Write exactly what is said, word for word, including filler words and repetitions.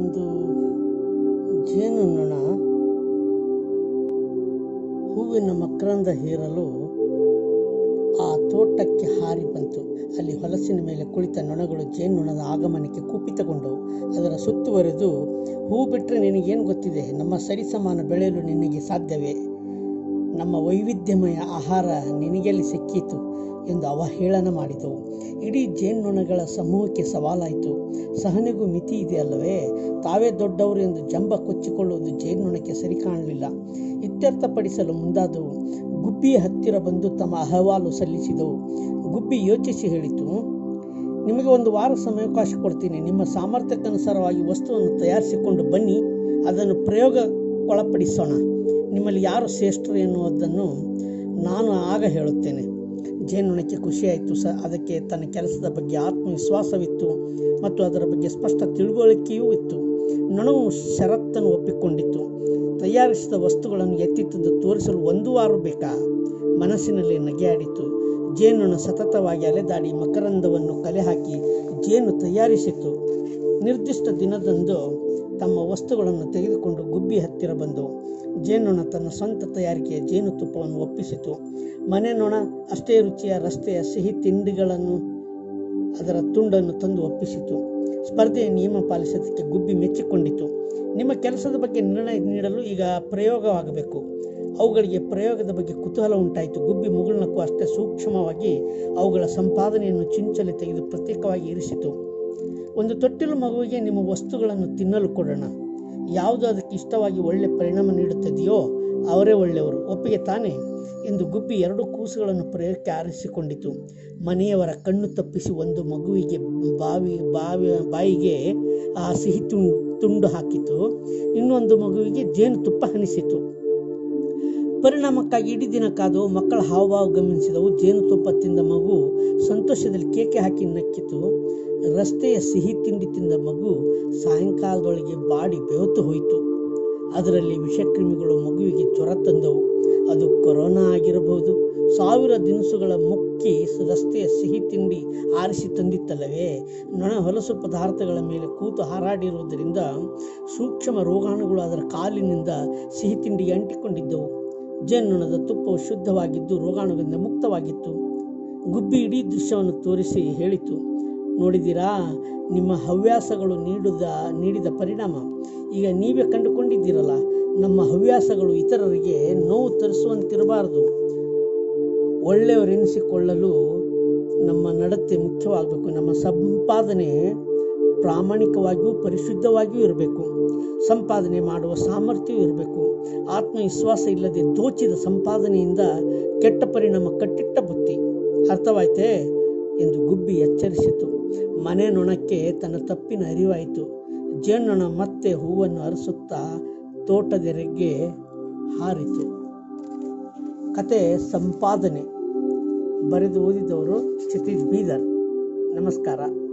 ಒಂದು ಜೇನುನೊಣ ಹೂವಿನ ಮಕರಂದ ಹೀರಲು ಆ ತೋಟಕ್ಕೆ ಹಾರಿ ಬಂತು. ಅಲ್ಲಿ ಹೊಲಸಿನ ಮೇಲೆ ಕುಳಿತ ನೊಣಗಳು ಜೇನುನೊಣದ ಆಗಮನಕ್ಕೆ ಕುಪಿತಗೊಂಡವು. ಅದರ ಸುತ್ತುವರೆದು, ಹೂ ಬಿಟ್ಟರೆ ನಿನಗೇನು ಗೊತ್ತಿದೆ, ನಮ್ಮ ಸರಿಸಮಾನ ಬೆಳೆಯಲು ನಿನಗೆ ಸಾಧ್ಯವೇ, ನಮ್ಮ ವೈವಿಧ್ಯಮಯ ಆಹಾರ ನಿನಗೆಲ್ಲಿ ಸಿಕ್ಕೀತು ಎಂದು ಅವಹೇಳನ ಮಾಡಿದವು. ಇಡೀ ಜೇನುನೊಣಗಳ ಸಮೂಹಕ್ಕೆ ಸವಾಲಾಯಿತು. ಸಹನೆಗೂ ಮಿತಿ ಇದೆಯಲ್ಲವೇ? ತಾವೇ ದೊಡ್ಡವರು ಎಂದು ಜಂಬ ಕೊಚ್ಚಿಕೊಳ್ಳುವುದು ಜೇನುನೊಣಕ್ಕೆ ಸರಿ ಕಾಣಲಿಲ್ಲ. ಇತ್ಯರ್ಥಪಡಿಸಲು ಮುಂದಾದವು. ಗುಬ್ಬಿಯ ಹತ್ತಿರ ಬಂದು ತಮ್ಮ ಅಹವಾಲು ಸಲ್ಲಿಸಿದವು. ಗುಬ್ಬಿ ಯೋಚಿಸಿ ಹೇಳಿತು, ನಿಮಗೆ ಒಂದು ವಾರ ಸಮಯಾವಕಾಶ ಕೊಡ್ತೀನಿ. ನಿಮ್ಮ ಸಾಮರ್ಥ್ಯಕ್ಕನುಸಾರವಾಗಿ ವಸ್ತುವನ್ನು ತಯಾರಿಸಿಕೊಂಡು ಬನ್ನಿ, ಅದನ್ನು ಪ್ರಯೋಗಕ್ಕೊಳಪಡಿಸೋಣ. ನಿಮ್ಮಲ್ಲಿ ಯಾರು ಶ್ರೇಷ್ಠರು ಎನ್ನುವುದನ್ನು ನಾನು ಆಗ ಹೇಳುತ್ತೇನೆ. ಜೇನುನೊಣಕ್ಕೆ ಖುಷಿಯಾಯಿತು. ಸ ಅದಕ್ಕೆ ತನ್ನ ಕೆಲಸದ ಬಗ್ಗೆ ಆತ್ಮವಿಶ್ವಾಸವಿತ್ತು ಮತ್ತು ಅದರ ಬಗ್ಗೆ ಸ್ಪಷ್ಟ ತಿಳುವಳಿಕೆಯೂ ಇತ್ತು. ನೊಣವು ಷರತ್ತನ್ನು ಒಪ್ಪಿಕೊಂಡಿತ್ತು. ತಯಾರಿಸಿದ ವಸ್ತುಗಳನ್ನು ಎತ್ತಿತ್ತದ್ದು ತೋರಿಸಲು ಒಂದು ವಾರ ಬೇಕಾ? ಮನಸ್ಸಿನಲ್ಲಿ ನಗೆಯಾಡಿತು. ಜೇನುನೊಣ ಸತತವಾಗಿ ಅಲೆದಾಡಿ ಮಕರಂದವನ್ನು ಕಲೆ ಹಾಕಿ ಜೇನು ತಯಾರಿಸಿತು. ನಿರ್ದಿಷ್ಟ ದಿನದಂದು ತಮ್ಮ ವಸ್ತುಗಳನ್ನು ತೆಗೆದುಕೊಂಡು ಗುಬ್ಬಿ ಹತ್ತಿರ ಬಂದವು. ಜೇನುನೊಣ ತನ್ನ ಸ್ವಂತ ತಯಾರಿಕೆಯ ಜೇನುತುಪ್ಪವನ್ನು ಒಪ್ಪಿಸಿತು. ಮನೆ ನೊಣ ಅಷ್ಟೇ ರುಚಿಯ ರಸ್ತೆಯ ಸಿಹಿ ತಿಂಡಿಗಳನ್ನು ಅದರ ತುಂಡನ್ನು ತಂದು ಒಪ್ಪಿಸಿತು. ಸ್ಪರ್ಧೆಯ ನಿಯಮ ಪಾಲಿಸೋದಕ್ಕೆ ಗುಬ್ಬಿ ಮೆಚ್ಚಿಕೊಂಡಿತು. ನಿಮ್ಮ ಕೆಲಸದ ಬಗ್ಗೆ ನಿರ್ಣಯ ನೀಡಲು ಈಗ ಪ್ರಯೋಗವಾಗಬೇಕು. ಅವುಗಳಿಗೆ ಪ್ರಯೋಗದ ಬಗ್ಗೆ ಕುತೂಹಲ ಉಂಟಾಯಿತು. ಗುಬ್ಬಿ ಮುಗುಳ್ನಕ್ಕೂ ಅಷ್ಟೇ ಸೂಕ್ಷ್ಮವಾಗಿ ಅವುಗಳ ಸಂಪಾದನೆಯನ್ನು ಚಿಂಚಲಿ ತೆಗೆದು ಪ್ರತ್ಯೇಕವಾಗಿ ಇರಿಸಿತು. ಒಂದು ತೊಟ್ಟಿಲು ಮಗುವಿಗೆ ನಿಮ್ಮ ವಸ್ತುಗಳನ್ನು ತಿನ್ನಲು ಕೊಡೋಣ. ಯಾವುದು ಅದಕ್ಕೆ ಇಷ್ಟವಾಗಿ ಒಳ್ಳೆ ಪರಿಣಾಮ ನೀಡುತ್ತದೆಯೋ ಅವರೇ ಒಳ್ಳೆಯವರು, ಒಪ್ಪಿಗೆ ತಾನೇ ಎಂದು ಗುಬ್ಬಿ ಎರಡು ಕೂಸುಗಳನ್ನು ಪ್ರಯೋಗಕ್ಕೆ ಆರಿಸಿಕೊಂಡಿತು. ಮನೆಯವರ ಕಣ್ಣು ತಪ್ಪಿಸಿ ಒಂದು ಮಗುವಿಗೆ ಬಾವಿ ಬಾವಿ ಬಾಯಿಗೆ ಆ ಸಿಹಿ ತುಂಡು ತುಂಡು ಹಾಕಿತು. ಇನ್ನೊಂದು ಮಗುವಿಗೆ ಜೇನುತುಪ್ಪ ಹನಿಸಿತು. ಪರಿಣಾಮಕ್ಕಾಗಿ ಇಡೀ ದಿನ ಕಾದು ಮಕ್ಕಳ ಹಾವಭಾವ ಗಮನಿಸಿದವು. ಜೇನುತುಪ್ಪ ತಿಂದ ಮಗು ಸಂತೋಷದಲ್ಲಿ ಕೇಕೆ ಹಾಕಿ ನಕ್ಕಿತು. ರಸ್ತೆಯ ಸಿಹಿ ತಿಂಡಿ ತಿಂದ ಮಗು ಸಾಯಂಕಾಲದೊಳಗೆ ಬಾಡಿ ಬೆವತು ಹೋಯಿತು. ಅದರಲ್ಲಿ ವಿಷಕ್ರಿಮಿಗಳು ಮಗುವಿಗೆ ಜ್ವರ ತಂದವು. ಅದು ಕೊರೋನಾ ಆಗಿರಬಹುದು. ಸಾವಿರ ದಿನಸುಗಳ ಮುಕ್ಕಿ ರಸ್ತೆಯ ಸಿಹಿ ತಿಂಡಿ ಆರಿಸಿ ತಂದಿತ್ತಲ್ಲವೇ? ನೊಣ ಹೊಲಸು ಪದಾರ್ಥಗಳ ಮೇಲೆ ಕೂತು ಹಾರಾಡಿರುವುದರಿಂದ ಸೂಕ್ಷ್ಮ ರೋಗಾಣುಗಳು ಅದರ ಕಾಲಿನಿಂದ ಸಿಹಿ ತಿಂಡಿಗೆ ಅಂಟಿಕೊಂಡಿದ್ದವು. ಜೇನುನೊಣದ ತುಪ್ಪವು ಶುದ್ಧವಾಗಿದ್ದು ರೋಗಾಣುಗಳಿಂದ ಮುಕ್ತವಾಗಿತ್ತು. ಗುಬ್ಬಿ ಇಡೀ ದೃಶ್ಯವನ್ನು ತೋರಿಸಿ ಹೇಳಿತು, ನೋಡಿದಿರಾ, ನಿಮ್ಮ ಹವ್ಯಾಸಗಳು ನೀಡಿದ ನೀಡಿದ ಪರಿಣಾಮ ಈಗ ನೀವೇ ಕಂಡುಕೊಂಡಿದ್ದೀರಲ್ಲ. ನಮ್ಮ ಹವ್ಯಾಸಗಳು ಇತರರಿಗೆ ನೋವು ತರಿಸುವಂತಿರಬಾರದು. ಒಳ್ಳೆಯವರೆನಿಸಿಕೊಳ್ಳಲು ನಮ್ಮ ನಡತೆ ಮುಖ್ಯವಾಗಬೇಕು. ನಮ್ಮ ಸಂಪಾದನೆ ಪ್ರಾಮಾಣಿಕವಾಗಿಯೂ ಪರಿಶುದ್ಧವಾಗಿಯೂ ಇರಬೇಕು. ಸಂಪಾದನೆ ಮಾಡುವ ಸಾಮರ್ಥ್ಯವೂ ಇರಬೇಕು. ಆತ್ಮವಿಶ್ವಾಸ ಇಲ್ಲದೆ ದೋಚಿದ ಸಂಪಾದನೆಯಿಂದ ಕೆಟ್ಟ ಪರಿಣಾಮ ಕಟ್ಟಿಟ್ಟ ಬುತ್ತಿ. ಅರ್ಥವಾಯ್ತೇ ಎಂದು ಗುಬ್ಬಿ ಎಚ್ಚರಿಸಿತು. ಮನೆ ನೊಣಕ್ಕೆ ತನ್ನ ತಪ್ಪಿನ ಅರಿವಾಯಿತು. ಜೇನುನೊಣ ಮತ್ತೆ ಹೂವನ್ನು ಅರಸುತ್ತಾ ತೋಟದೆರೆಗೆ ಹಾರಿತು. ಕತೆ ಸಂಪಾದನೆ. ಬರೆದು ಓದಿದವರು ಕ್ಷಿತಿಜ್ ಬೀದರ್. ನಮಸ್ಕಾರ.